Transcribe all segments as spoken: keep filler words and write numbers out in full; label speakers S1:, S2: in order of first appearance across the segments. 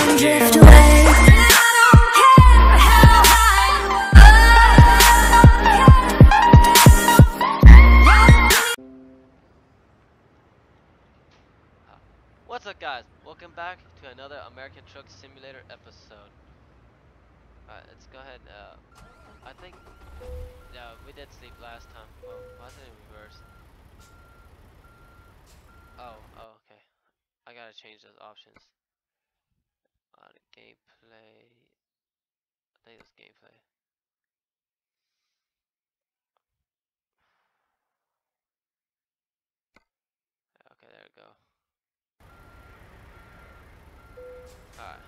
S1: drift away.
S2: What's up, guys? Welcome back to another American Truck Simulator episode. Alright, let's go ahead. Uh, I think, yeah, we did sleep last time. Well, why is it in reverse? Oh, oh, okay. I gotta change those options. Uh, gameplay. I think it was gameplay. Okay, there we go. Alright.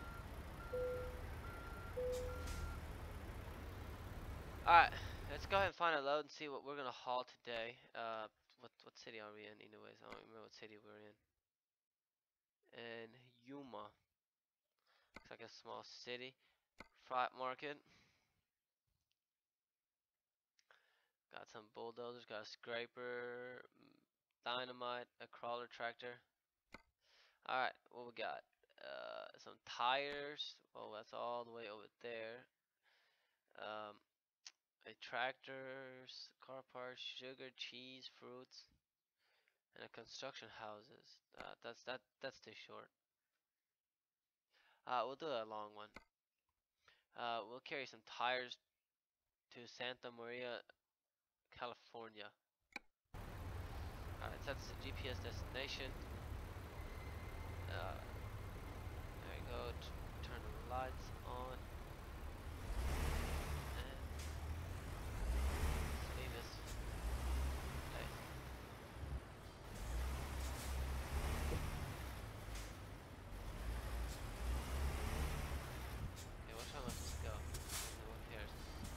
S2: Alright, let's go ahead and find a load and see what we're gonna haul today. Uh, what what city are we in? Anyways, I don't remember what city we're in. In Yuma. Looks like a small city. Freight market. Got some bulldozers. Got a scraper. Dynamite. A crawler tractor. Alright, what we got? Uh, some tires. Oh, that's all the way over there. Um, a tractors, car parts, sugar, cheese, fruits, and a construction houses. Uh, that's that. That's too short. Uh, we'll do a long one. Uh, we'll carry some tires to Santa Maria, California. Alright, so that's the G P S destination. Uh, there you go. T turn the lights on. And leave this place. Okay, which way am I supposed to go? Who cares?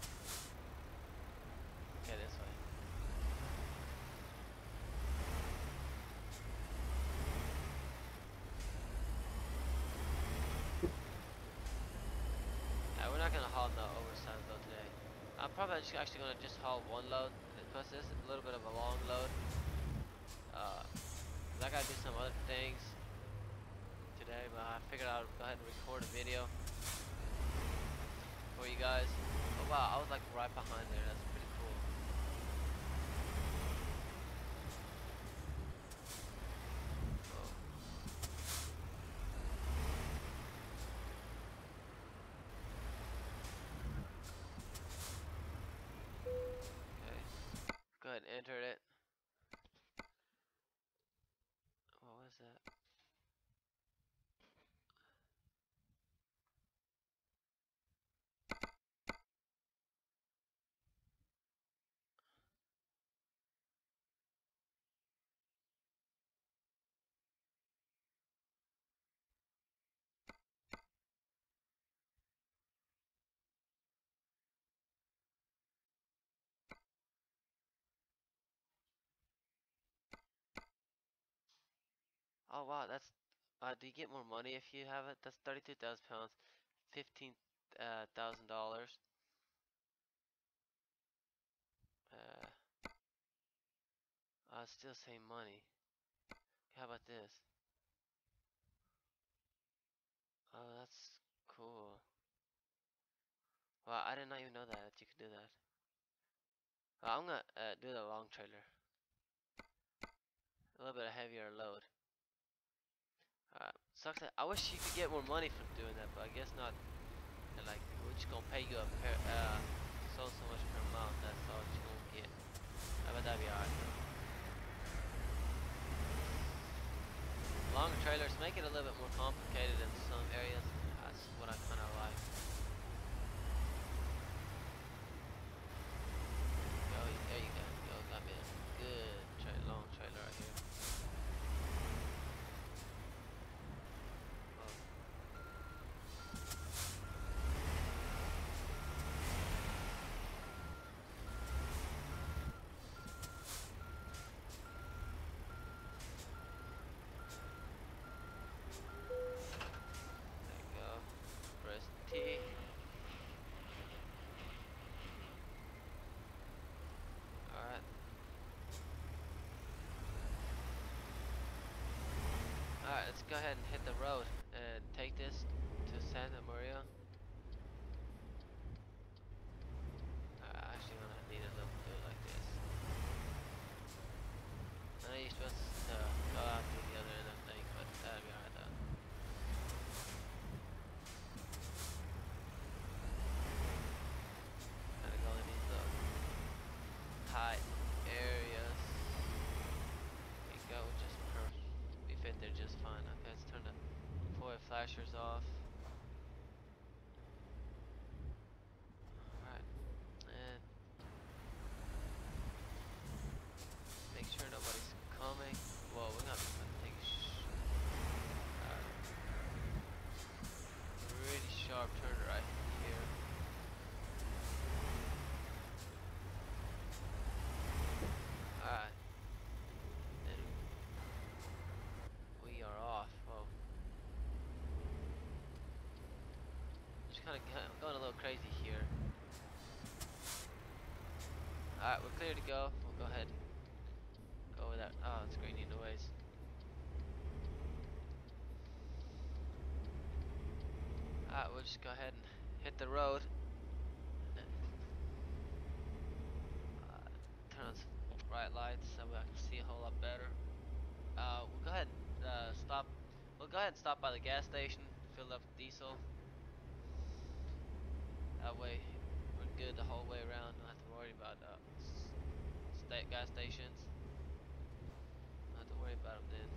S2: Okay, this way. Uh, we're not gonna haul no oversized load today. I'm probably just actually gonna just haul one load. Plus, this is a little bit of a long load. Uh, 'cause I gotta do some other things today, but I figured I'd go ahead and record a video for you guys. Oh wow, I was like right behind there. That's pretty cool. Oh. Okay. Go ahead and enter it. What was that? Oh wow, that's. Uh, do you get more money if you have it? That's thirty-two thousand pounds, fifteen thousand dollars. Uh, uh, still same money. How about this? Oh, that's cool. Well, I did not even know that, that you could do that. Well, I'm gonna uh, do the long trailer. A little bit of heavier load. Alright, sucks that I wish you could get more money from doing that, but I guess not. And like, we're just gonna pay you a per, uh, so so much per month. That's all you're gonna get. I bet that'd be alright though. Longer trailers make it a little bit more complicated in some areas. That's what I kind of like. Go, there you go. Yo, got me a good tra long trailer right here. Oh. There you go. Press T. Alright. Alright, let's go ahead and hit the road and take this to kind of going a little crazy here. Alright, we're clear to go. We'll go ahead and go with that. Oh, it's greening noise. Alright, we'll just go ahead and hit the road. Uh, turn on some bright lights so I can see a whole lot better. Uh, we'll go ahead and uh, stop. We'll go ahead and stop by the gas station, fill up diesel. That way, we're good the whole way around. Don't have to worry about uh, state gas stations. Don't have to worry about them then.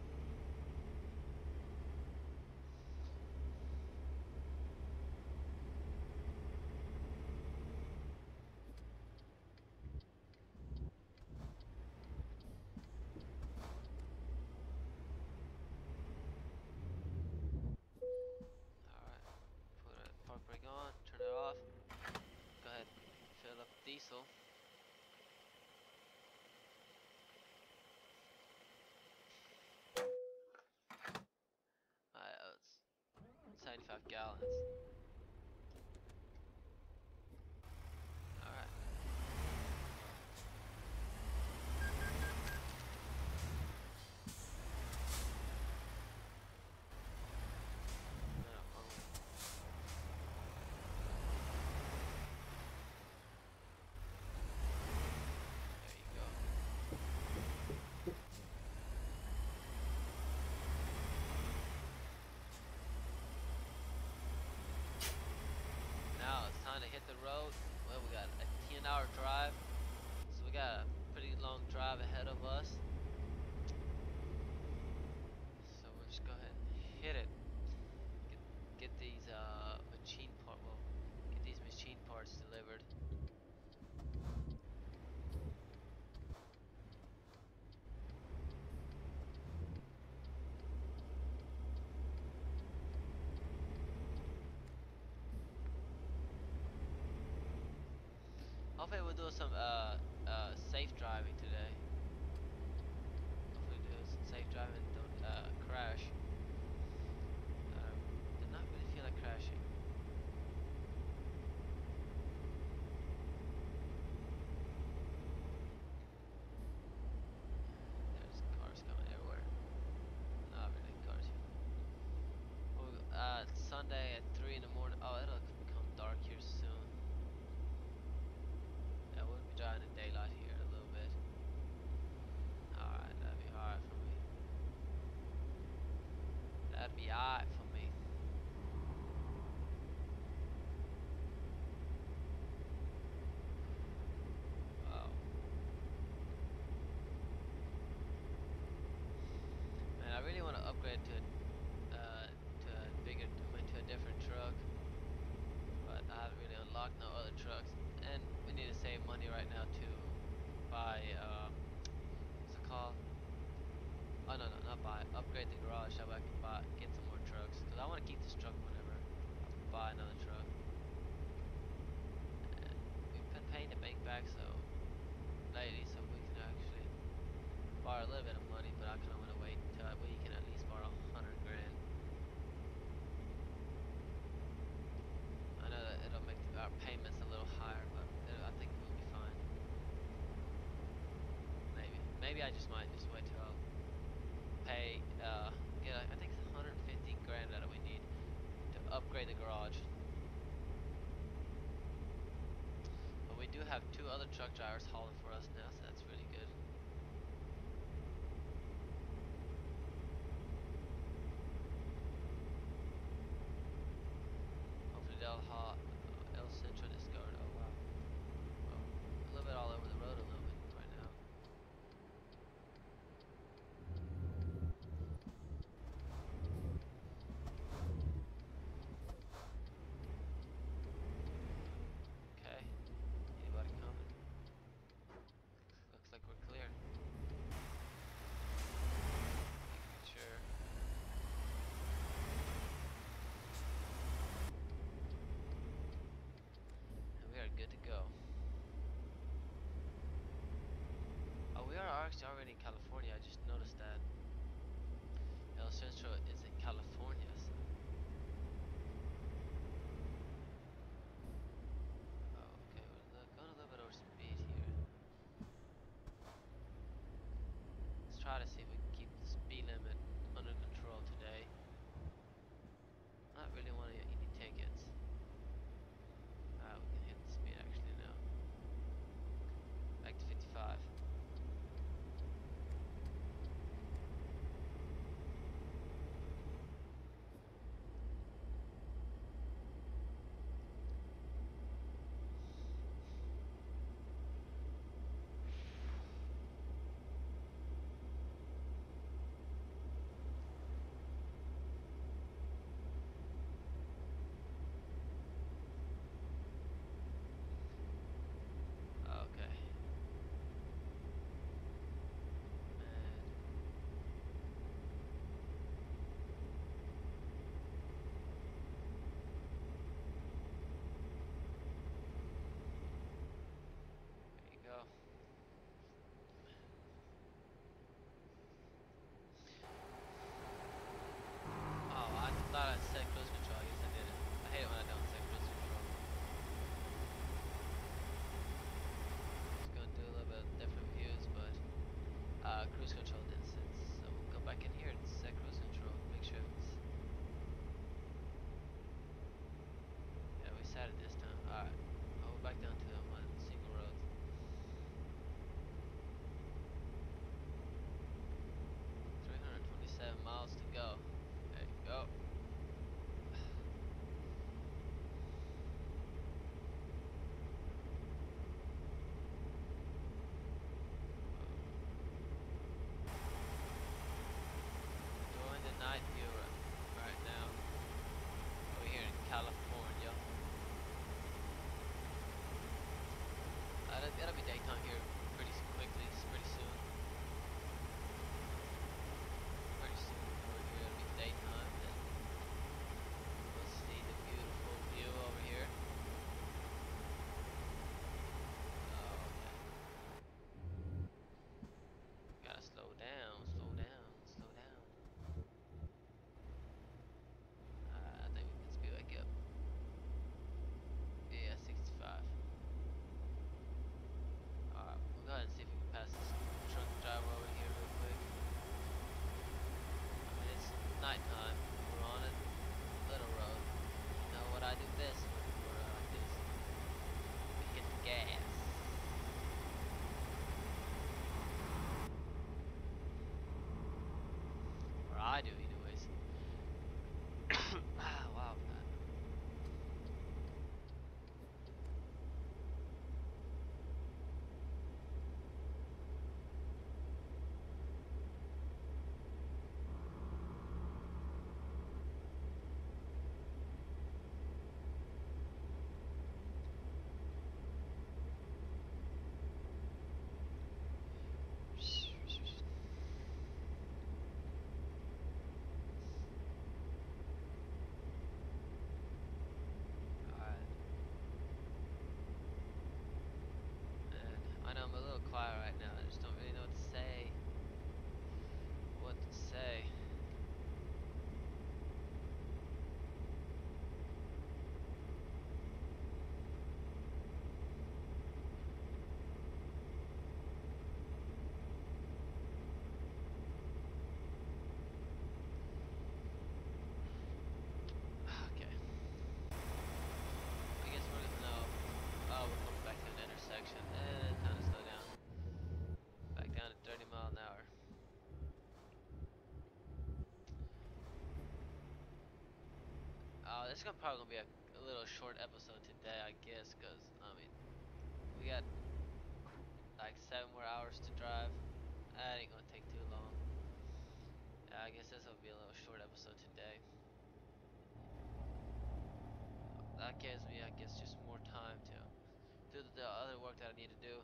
S2: Alright, put a park brake on, turn it off. Go ahead and fill up diesel. Alright, uh, it's seventy-five gallons. Alright. No, wrong way. There you go. Now it's time to hit the road. Well, we got a ten hour drive. So we got a pretty long drive ahead of us. So we'll just go ahead and hit it. Get, get these uh, machine part, well, get these machine parts delivered. Hopefully we'll do some uh, uh, safe driving today. Hopefully do some safe driving, don't uh, crash. Uh, did not really feel like crashing. There's cars coming everywhere. Not really cars here. Oh, uh, it's Sunday at three in the morning. Oh, it'll become dark here soon. Yeah, we'll be driving in daylight here a little bit. Alright, that'd be alright for me. That'd be alright for me. Wow. Man, I really want to upgrade to a, uh, to a bigger, to a different truck. But I haven't really unlocked no other trucks. And we need to save money right now to buy, uh, what's it called? Oh no, no, not buy. Upgrade the garage so I can buy, get some more trucks. Cause I want to keep this truck whenever I buy another truck. And we've been paying the bank back so lately, so we can actually borrow a little bit of money. But I kind of want to wait until we can at least borrow a hundred grand. I know that it'll make our payments a little higher, but it, I think we'll be fine. Maybe, maybe I just might just wait till. Pay, uh, get, I think it's one hundred fifty grand that we need to upgrade the garage. But we do have two other truck drivers hauling for us now, so that's really good. Hopefully they'll haul uh, El Centro Discovered. Oh wow. Well, a little bit all over the road a little bit right now. Okay, anybody coming? Looks like see if we can keep the speed limit under control today. Not really wanting any tickets. Ah, we can hit the speed actually now. Back to fifty-five. Okay. Man. There you go. Oh, I thought I set cruise control. I guess I didn't. I hate it when I don't set cruise control. Just gonna do a little bit of different views, but uh, cruise control didn't set. So we'll go back in here and set cruise control. Make sure it's. Yeah, we set it this time. Alright. I'll go back down to the one single road. three hundred twenty-seven miles to go. There you go. Enjoying the night view right now. Over here in California. Uh, it'll, it'll be daytime here pretty quickly, pretty soon. Pretty soon over here it'll be daytime. Then we'll see the beautiful view over here. Oh, okay. Gotta slow down, slow down, slow down. Uh, I think we can speed back up. Yeah, sixty-five. Alright, we'll go ahead and see if we can pass this truck driver over here real quick. I mean, it's nighttime. We're on a little road. You know what I do best when we're uh, like this? We hit the gas. Or I do, anyways. Ah, wow. Alright. And I know I'm a little quiet right now. I just don't really know what to say. What to say. Okay. I guess we're gonna know. Oh, we're coming back to an intersection. And time to slow down. Back down to thirty mile an hour. Uh, this is gonna probably gonna be a, a little short episode today, I guess, cause I mean, we got like seven more hours to drive. That ain't gonna take too long. Yeah, I guess this will be a little short episode today. That gives me, I guess, just more time to do the other work that I need to do.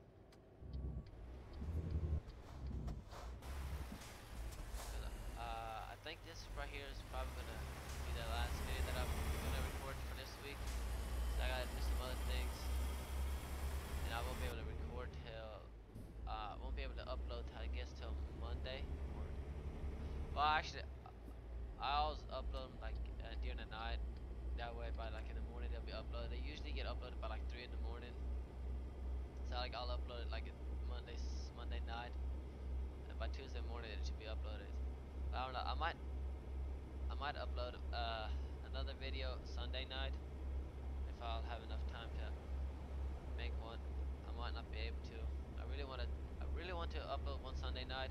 S2: Uh, I think this right here is probably gonna be the last video that I'm gonna record for this week. So I gotta do some other things, and I won't be able to record till uh, won't be able to upload till, I guess, till Monday. Or well, actually, I always upload them like uh, during the night. That way, by like in the morning, they'll be uploaded. They usually get uploaded by like three in the morning. So like I'll upload it like Monday Monday night. And by Tuesday morning it should be uploaded. I don't know. I might I might upload uh, another video Sunday night if I'll have enough time to make one. I might not be able to. I really want to. I really want to upload one Sunday night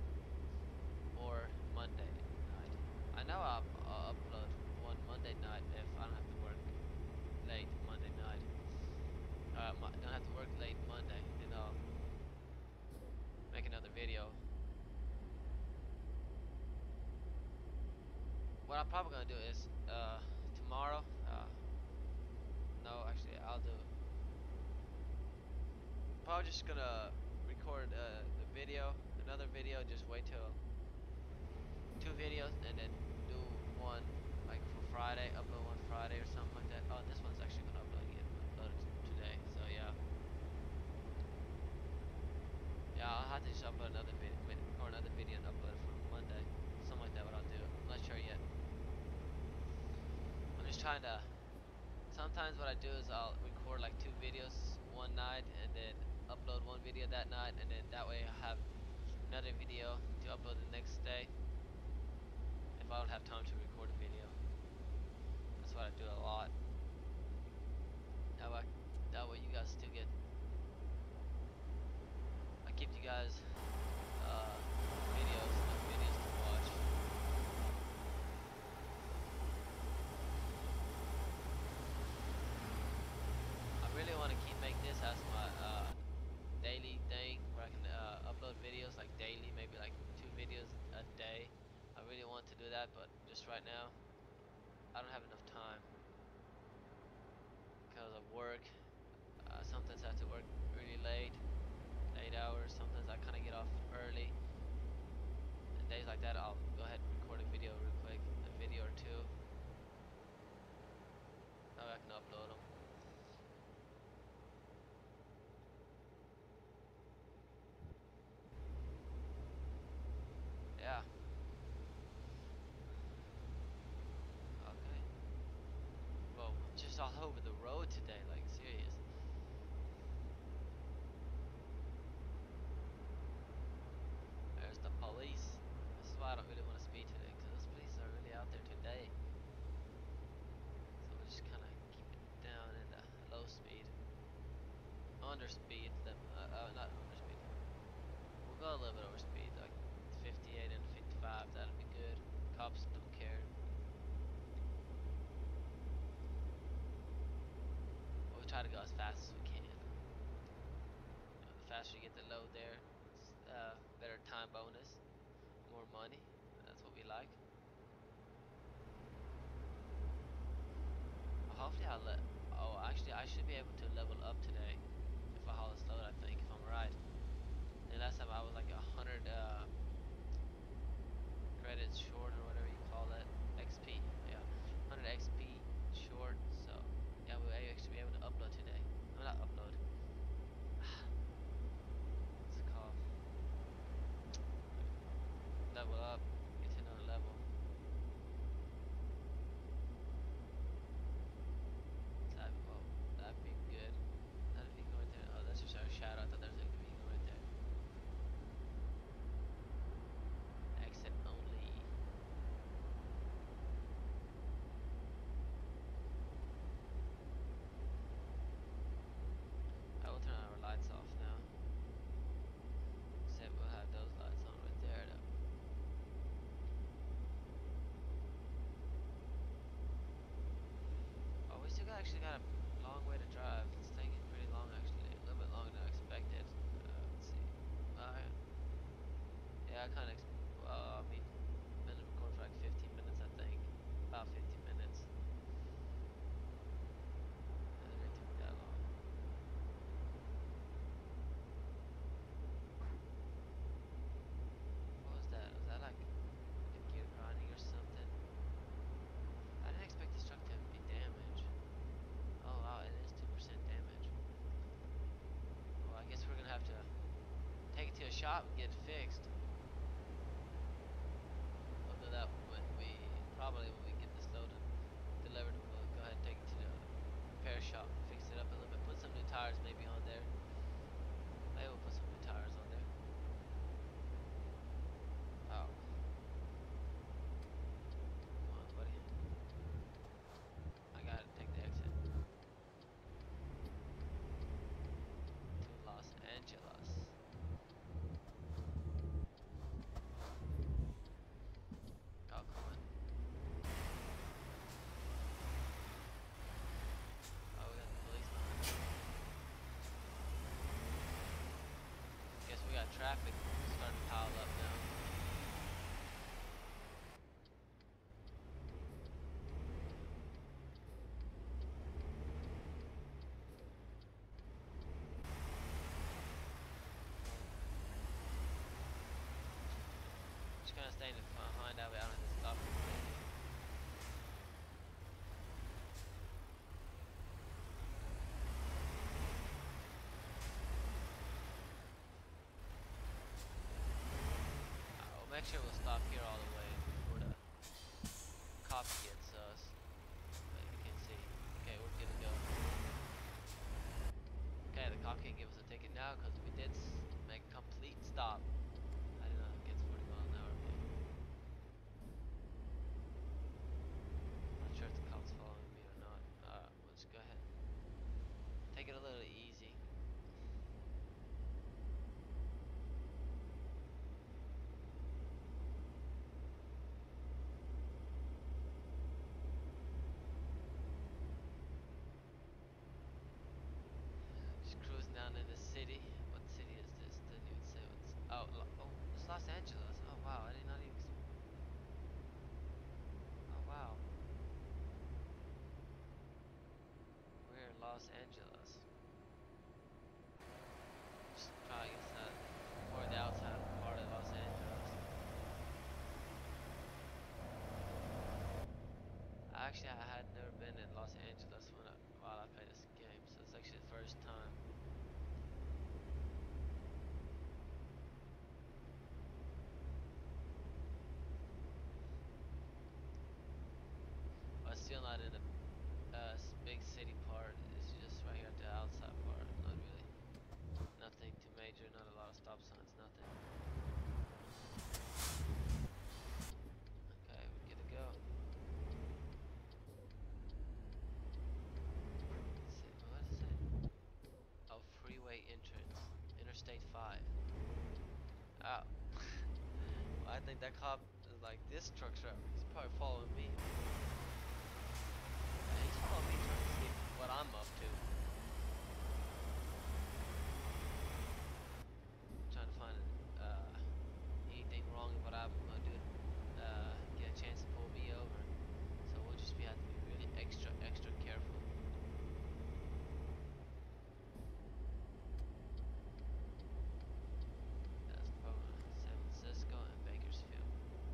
S2: or Monday night. I know I'll, I'll upload one Monday night if I don't have to work late Monday night. Uh, I don't have to work late Monday, and I'll make another video. What I'm probably gonna do is uh, tomorrow. Uh, no, actually, I'll do. Probably just gonna record uh, the video, another video. Just wait till two videos, and then do one like for Friday. Upload one Friday or something like that. Oh, this one's actually gonna upload again. Upload it today. So yeah, yeah. I'll have to just upload another video, record another video, and upload it for Monday. Something like that. What I'll do. I'm not sure yet. I'm just trying to. Sometimes what I do is I'll record like two videos one night and then upload one video that night, and then that way I have another video to upload the next day if I don't have time to record a video. That's what I do a lot. That way, that way you guys still get. I keep you guys uh, videos, enough videos to watch. I really want to keep make this as my uh, daily thing where I can uh, upload videos like daily, maybe like two videos a day. I really want to do that, but just right now I don't have enough time because of work. Uh, sometimes I have to work really late, eight hours. Sometimes I kind of get off early. And days like that, I'll go ahead and record a video real quick, a video or two. Now I can upload them. Yeah. Okay. Well, just all over the road today, like serious. There's the police. This is why I don't really want to speed today, because those police are really out there today. So we'll just kind of keep it down in the low speed. Under speed, them, uh, uh, not under speed. We'll go a little bit over speed, like fifty-eight and fifty-five, that'll be good. Cops don't care. We'll try to go as fast as we can. You know, the faster you get the load there, uh, better time bonus, more money. That's what we like. Well, hopefully I'll let. Oh, actually, I should be able to level up today if I haul this load. I think if I'm right. And last time I was like a hundred uh, credits short or whatever you call it, X P. Yeah, one hundred X P short. So yeah, we'll actually be able to upload today. No, not upload. What's it called? Level up. Get to another level. That, well, that'd be good. That'd be going there. Oh, that's just our shadow. I thought there was a vehicle right there. Exit only. I will turn our lights off now. Except we'll have those lights on right there though. Oh, we still got, actually got a long way to drive. It's taking pretty long actually. A little bit longer than I expected. Uh, let's see. Uh, yeah, I kind of. Well, I mean, been recording for like fifteen minutes, I think. About fifteen minutes. It didn't take that long. What was that? Was that like computer grinding or something? I didn't expect this truck to be damaged. Oh wow, it is two percent damage. Well, I guess we're gonna have to take it to a shop and get it fixed. We'll do that when we, probably when we get this load delivered, we'll go ahead and take it to the repair shop, fix it up a little bit, put some new tires maybe on there. Maybe we'll put some new tires on there. just kind of staying behind that way. I don't have to stop completely. I'll make sure we'll stop here all the way before the cop gets us. But you can see. Okay, we're good to go. Okay, the cop can't give us a ticket now because we did make a complete stop. I didn't know it gets forty miles an hour, but not sure if the cop's following me or not. Alright, we'll just go ahead. Take it a little easy. Just cruising down in the city. What city is this? Didn't even say what's. Oh, oh, it's Los Angeles. Oh wow, I did not even. Oh wow, we're in Los Angeles. Just trying to get that more the outside part of Los Angeles. Actually, I had never been in Los Angeles when I, while I played this game, so it's actually the first time. But still not in the uh, big city part. It's just right here at the outside part. Not really. Nothing too major. Not a lot of stop signs. Nothing. Okay, we're good to go. Let's see, what is it? Oh, freeway entrance. Interstate five. Oh. Well, I think that cop is like this truck driver. He's probably following me. Yeah, he's following me trying to see what I'm up to. Trying to find uh, anything wrong with what I'm gonna do. Uh, get a chance to pull me over. So we'll just be have to be really extra, extra careful. That's probably San Francisco and Bakersfield.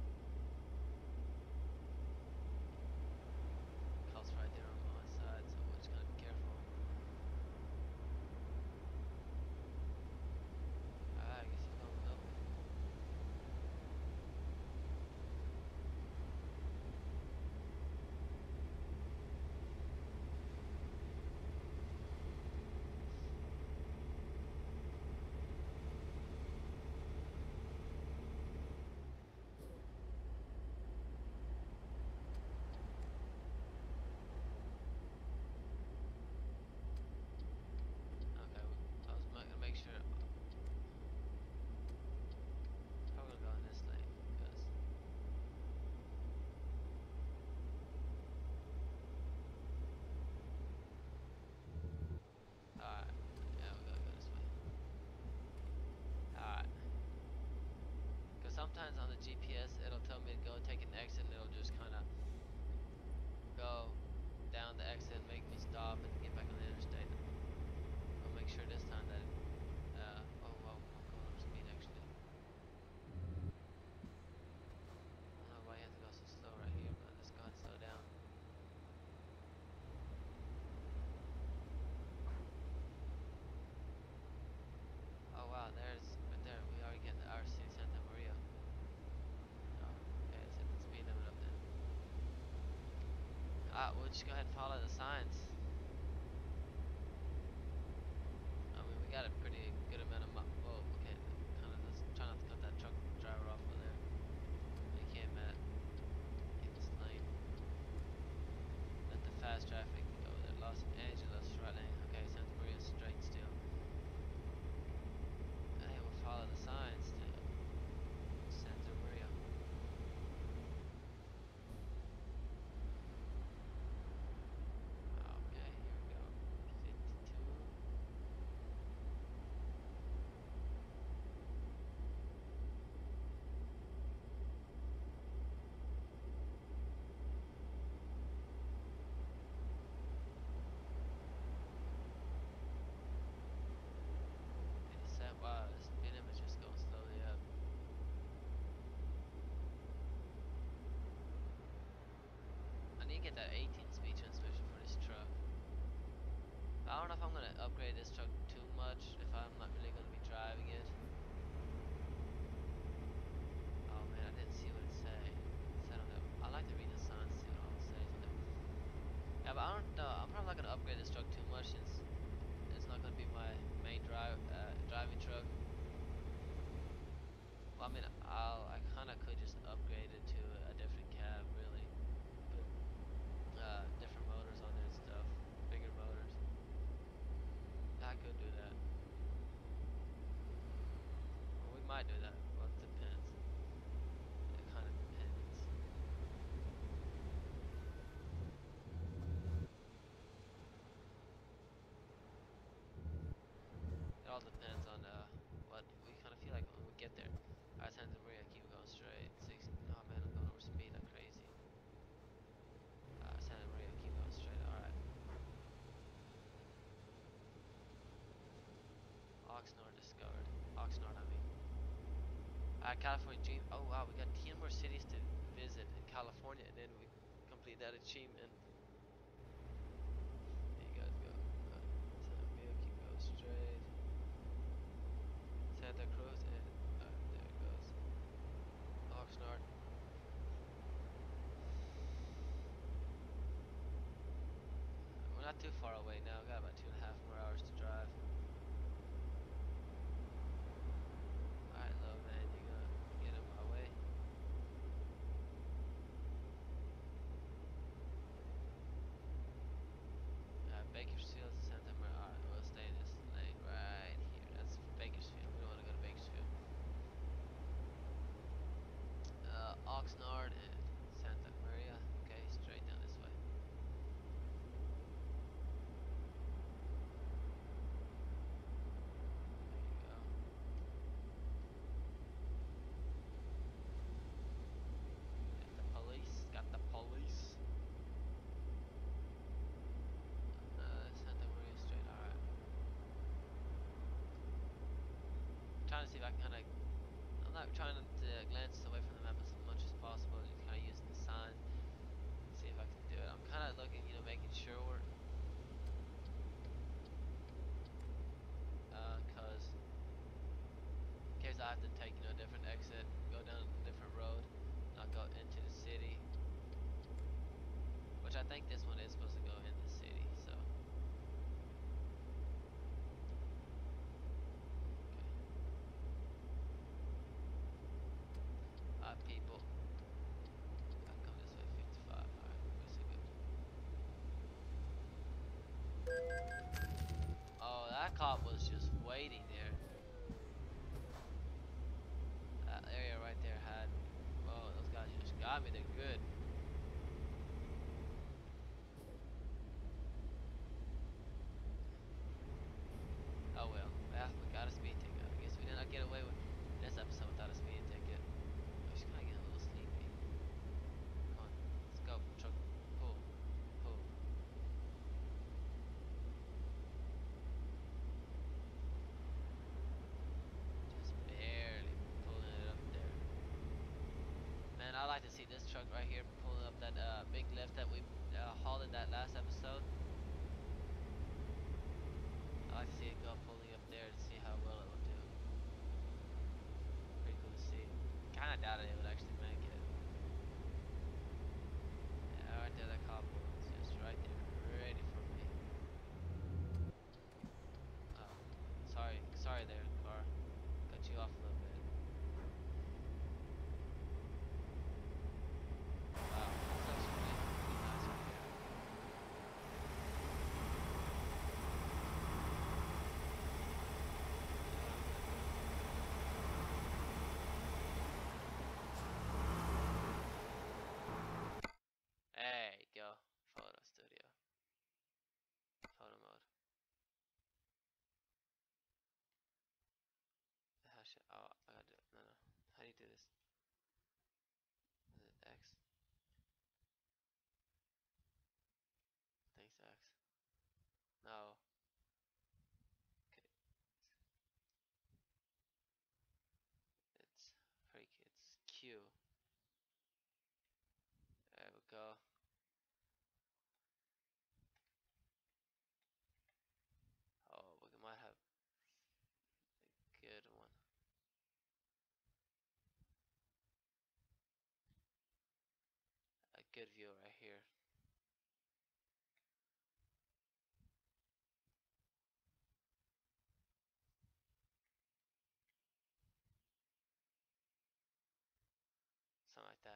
S2: Cop's right there on my side, so we're just gonna be careful. Alright, I guess he's going up. Okay, I was gonna make sure. Probably gonna go in this lane because. Alright, yeah, we gotta go this way. Alright. Because sometimes on the G P S it'll tell me to go take an exit and it'll just kind of go down the exit and make me stop and get back on the interstate. I'll make sure this time that, uh, oh well, I'm going up speed actually. I don't know why you have to go so slow right here, but let's go ahead and slow down. Oh wow, there's, right there, we already get to our city, Santa Maria. Oh, okay, let's hit the speed limit up then. Ah, we'll just go ahead and follow the signs. I mean, we got a pretty good amount of mi- whoa, okay, kind of just try not to cut that truck driver off over there. You can't, Matt. In this lane. Let the fast traffic go there. Los Angeles, right lane. Okay, Santa Maria straight still. Hey, we'll follow the signs to Santa Maria. Okay, here we go. fifty-two. get that eighteen speed transmission for this truck. I don't know if I'm gonna upgrade this truck too much if I'm not really gonna be driving it. Oh man, I didn't see what it said. It said on the. I like to read the signs to see what all it says on there. Yeah, but I don't know. I'm probably not gonna upgrade this truck too much since it's not gonna be my main drive uh, driving truck. Well, I mean, I'll I kind of could just upgrade it to a different cab, really. Put uh, different motors on there and stuff, bigger motors. I could do that. Or we might do that. Well, it depends. It kind of depends. It all depends on uh, what we kind of feel like when we get there. Alright, Santa Maria, keep going straight. Six. Oh man, I'm going over speed like crazy. Uh, Santa Maria, keep going straight. Alright. Oxnard discovered. Oxnard, I mean. Alright, California Dream. Oh wow, we got ten more cities to visit in California, and then we complete that achievement. There you guys go. Uh, Santa Maria, keep going straight. Santa Cruz, and uh, there it goes. Oxnard. We're not too far away now. We got about two and a half more hours to drive. Alright, little man, you gonna get in my way? Uh, Bakersfield, Santa Maria. Alright, we'll stay in this lane right here. That's Bakersfield. We don't want to go to Bakersfield. Uh, Oxnard and Santa Maria. Okay, straight down this way. There you go. Got the police. Got the police. Uh, Santa Maria straight. Alright. Trying to see if I can kind of. I'm not trying to glance away from the map as much as possible. Just kind of using the signs. See if I can do it. I'm kind of looking, you know, making sure we're. Uh, cause in case I have to take, you know, a different exit, go down a different road, not go into the city. Which I think this one is supposed to go in the city, so. Okay. Alright, people. Gotta come this way, fifty-five. Alright, we're so good. Oh, that cop was just waiting there. That area right there had me. Whoa, those guys just got me. They're good. Oh well. Yeah, we got a speed ticket. I guess we did not get away with this episode without a speed ticket. I'm just kind of getting a little sleepy. Come on, let's go. Truck, pull, pull. Just barely pulling it up there. Man, I like to see this truck right here pulling up that uh, big lift that we uh, hauled in that last episode. I like to see it go pulling up there to see how well it will do. Pretty cool to see. Kinda doubted it would actually make it. Yeah, right there, that cop was just right there, ready for me. Oh, sorry, sorry there, car. Cut you off a little bit. Wow, that's actually really, really nice right here. There you go. Photo studio. Photo mode. How should, oh, I gotta do it. No, no. How do you do this? Is it X? I think it's X. No. Okay. It's freak. It's Q. There we go. good view right here. Something like that.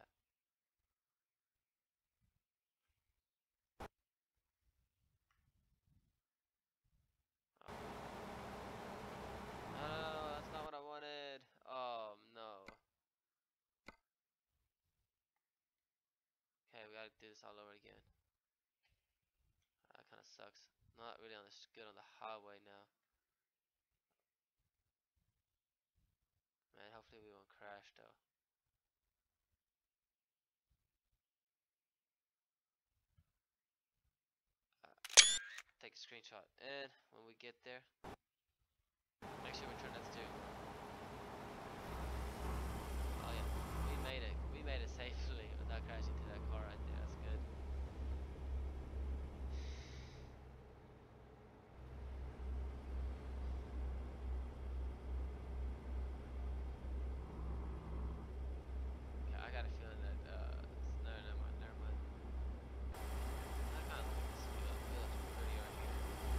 S2: Oh. No, no, no, that's not what I wanted. Oh, no. Okay, we gotta do this all over again. That kind of sucks. Not really on the good on the highway now. Man, hopefully we won't crash though. Uh, take a screenshot, and when we get there, make sure we turn that steering wheel. Oh yeah, we made it. We made it safely without crashing into that car right there. That's good. Okay, I got a feeling that uh, no, never mind, never mind. I kind of like this view. It looks pretty right here.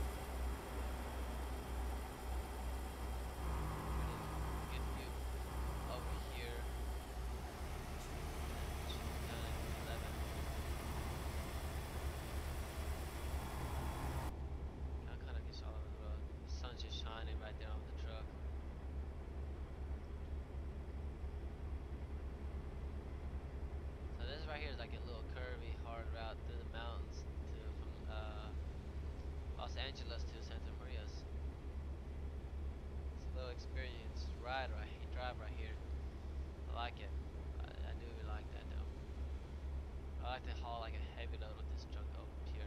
S2: Good view over here. nine eleven. I kind of get all over the road. The sun's just shining right there on the truck. So this right here is like a little curvy, hard route through the mountains to from uh, Los Angeles to Santa Maria's. It's a little experience ride right here, drive right here. I like it. I, I do like that though. I like to haul like a heavy load with this truck up here.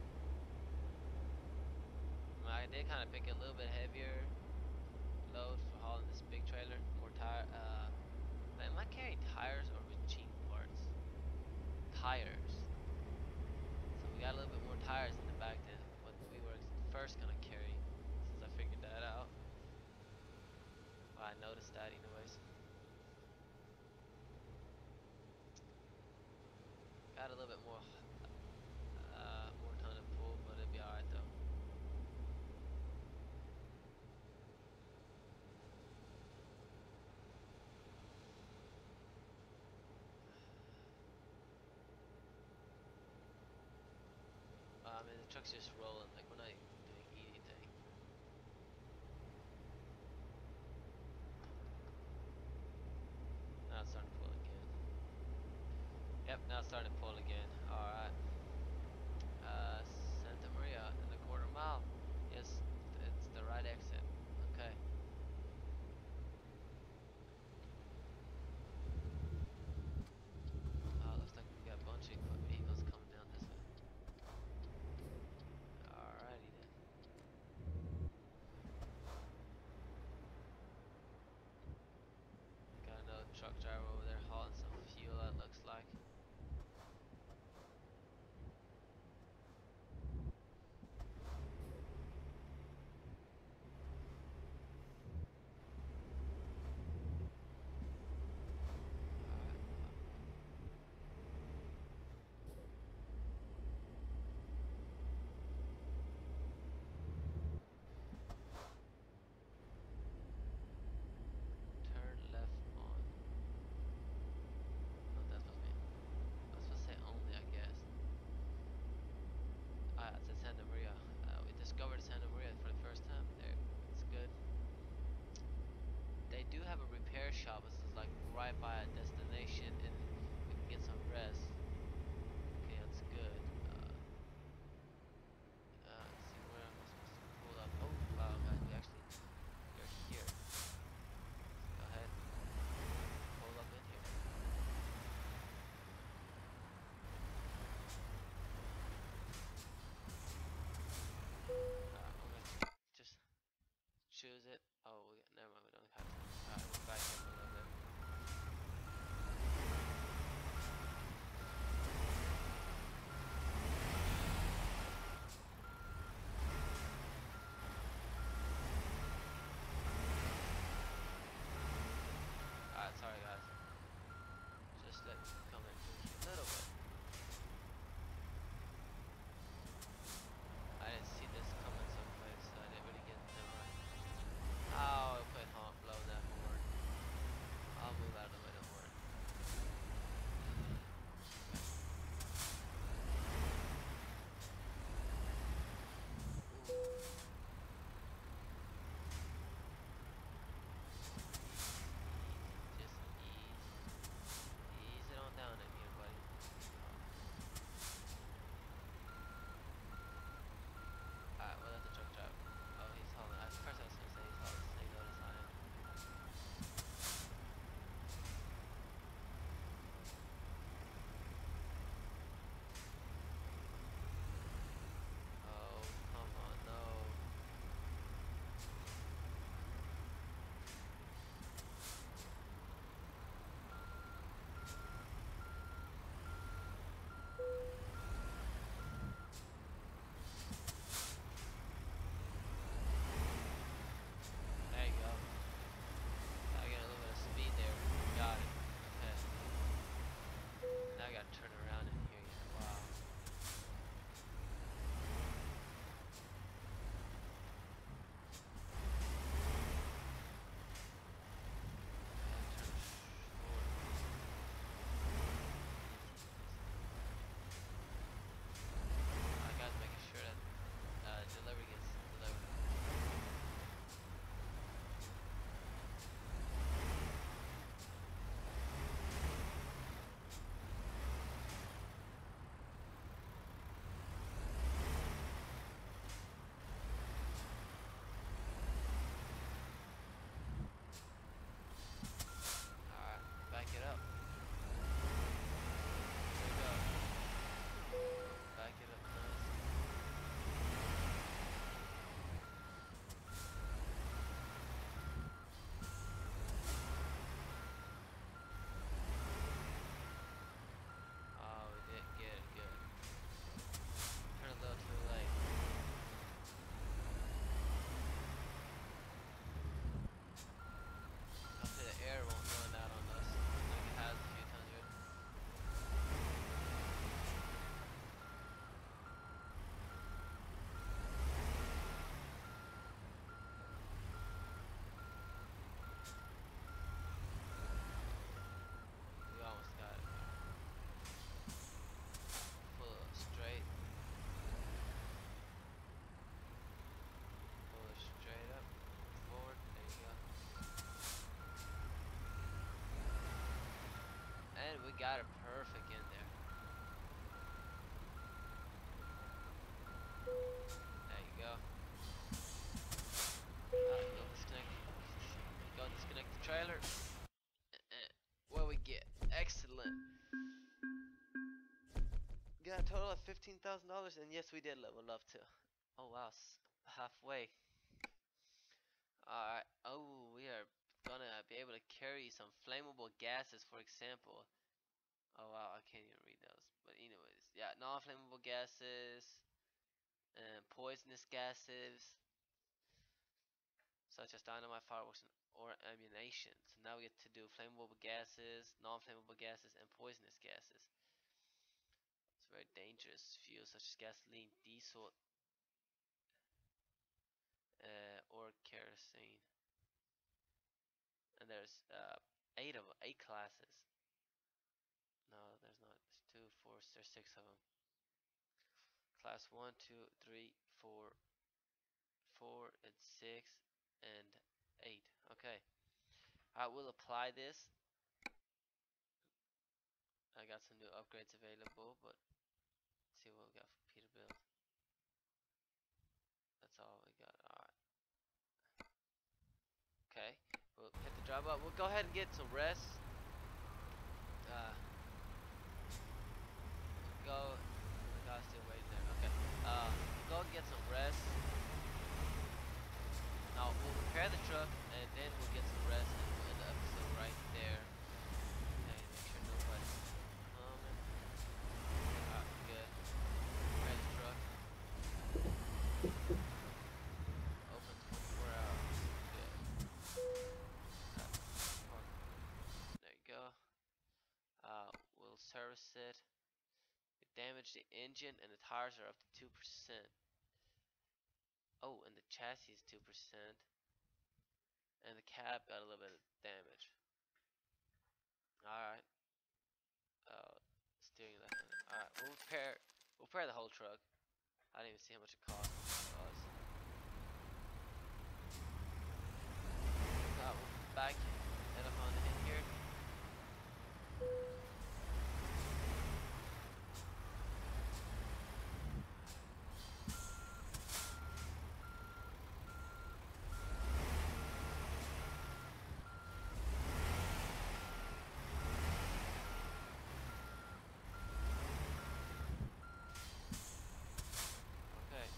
S2: I did kind of pick a little bit heavier load for hauling this big trailer. More tire. Uh, am I carrying tires or machine parts? Tires. So we got a little bit more tires in the back than what we were first gonna carry. Since I figured that out. Well, I noticed that anyways. Got a little bit more, uh, more ton to pull, but it'll be alright though. Uh, I mean, the truck's just rolling, like we're not even doing anything. Now it's starting to pull again. Yep, now it's starting to pull again. Alright. Uh, Santa Maria in the quarter mile. Yes, it's the right exit. Okay. Uh, looks like we got a bunch of vehicles coming down this way. Alrighty then. Got another truck driver over there hauling some fuel, that looks like. Turn left on. What that's supposed to mean? I was supposed to say only, I guess. Ah, it says Santa Maria. Uh, we discovered Santa Maria for the first time. There, it's good. They do have a repair shop. This is like right by a destination, and we can get some rest. Okay, that's good. Uh, uh, let's see, where am I supposed to pull up? Oh, wow, guys, we actually we're here. Let's go ahead, pull up in here. Uh, I'm gonna just choose it. Oh, we got, never mind, we don't have to. Alright, we'll back up a little bit. up fifteen thousand dollars, and yes, we did level up too. Oh wow, halfway. Alright. Oh, we are gonna be able to carry some flammable gases, for example. Oh wow, I can't even read those. But anyways, yeah, non-flammable gases and poisonous gases, such as dynamite, fireworks, or ammunition. So now we get to do flammable gases, non-flammable gases, and poisonous gases. It's very dangerous fuels such as gasoline, diesel, uh, or kerosene. And there's uh, eight of eight classes. No, there's not. There's two, four, there's six of them. Class one, two, three, four, four, and six, and eight. Okay. I will apply this. I got some new upgrades available, but let's see what we got for Peterbilt. That's all we got. Alright. Okay. We'll hit the drive up. We'll go ahead and get some rest. Uh, go. The guy's still waiting there. Okay. Uh, go and get some rest. Now we'll repair the truck and then we'll get some rest and we'll end the episode right there. Okay, make sure nobody's coming. Alright, good. Repair the truck. Open twenty-four hours. Good. Right. There you go. Uh, we'll service it. We damaged the engine and the tires are up to two percent. Oh, and the chassis is two percent. And the cab got a little bit of damage. Alright. Uh, steering left handed. Alright, we'll repair we'll repair the whole truck. I didn't even see how much it cost. It was. Uh, we'll back head up on in here. Okay.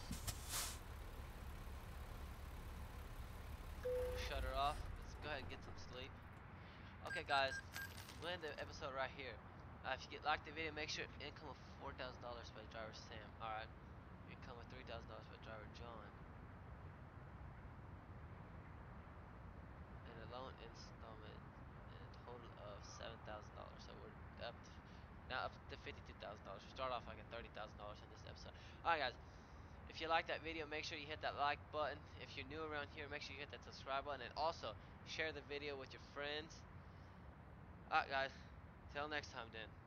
S2: Shut her off. Let's go ahead and get some sleep. Okay, guys, we'll end the episode right here. Uh, if you get like the video, make sure income of four thousand dollars by driver Sam. Alright. Income of three thousand dollars by driver John. And a loan installment and a total of seven thousand dollars. So we're up to, now up to fifty-two thousand dollars. We start off like at thirty thousand dollars in this episode. Alright, guys. If you like that video, make sure you hit that like button. If you're new around here, make sure you hit that subscribe button. And also, share the video with your friends. Alright, guys. Till next time, then.